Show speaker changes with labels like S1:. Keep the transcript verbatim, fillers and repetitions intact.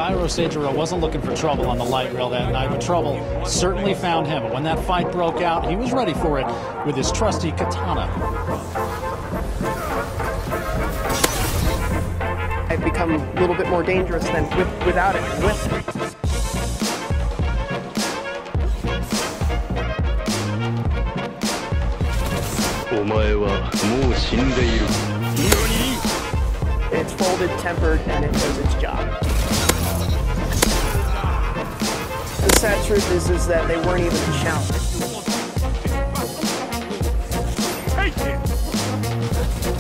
S1: Kairo Seijuro wasn't looking for trouble on the light rail that night, but trouble certainly found him. When that fight broke out, he was ready for it with his trusty katana.
S2: I've become a little bit more dangerous than with, without it. With it. It's folded, tempered, and it does its job. The sad truth is, is that they weren't even a challenge.